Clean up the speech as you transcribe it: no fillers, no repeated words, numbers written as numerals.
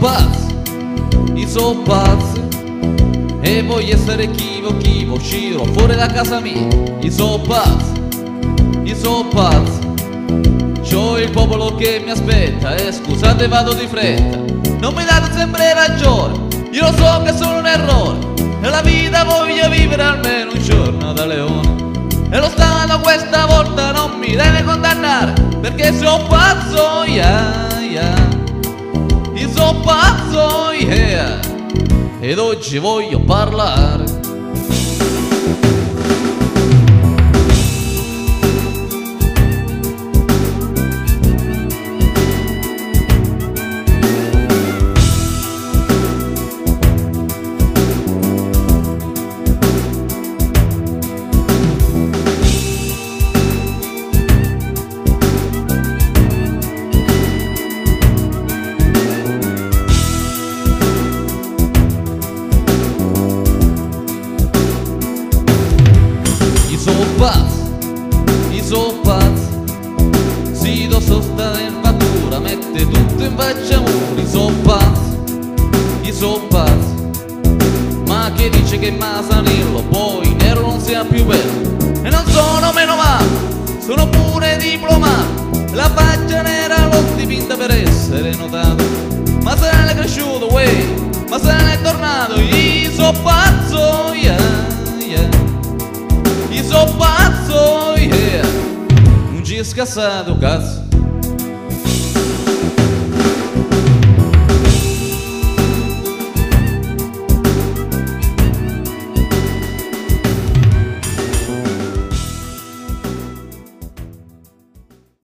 io so pazzo e voglio essere chivo, uscirò fuori da casa mia. Io so pazzo, c'ho il popolo che mi aspetta e scusate vado di fretta. Non mi date sempre ragione, io lo so che sono un errore, nella vita voglio vivere almeno un giorno da leone. E lo Stato questa volta non mi deve condannare, perché sono pazzo, yeah. Io sono pazzo, yeah. Ed oggi voglio parlare. Io so pazzo, si do sosta nervatura, mette tutto in faccia muri. Io so pazzo, ma che dice che Masanello poi nero non sia più bello. E non sono meno male, sono pure diplomato, la faccia nera l'ho dipinta per essere notato. Ma se ne è cresciuto, ma se ne è tornato. Io so pazzo, yeah. Io so pazzo, yeah. Non ci è scassato cazzo.